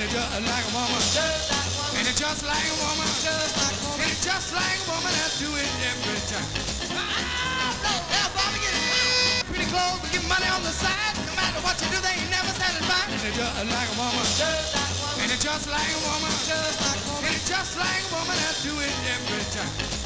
it's just like a woman. And it's just like a woman. And it's just like a woman that do it every time. Pretty clothes, but give money on the side. No matter what you do, they ain't never satisfied. And it's just like a woman. And it's just like a woman. And it's just like a woman that do it every time.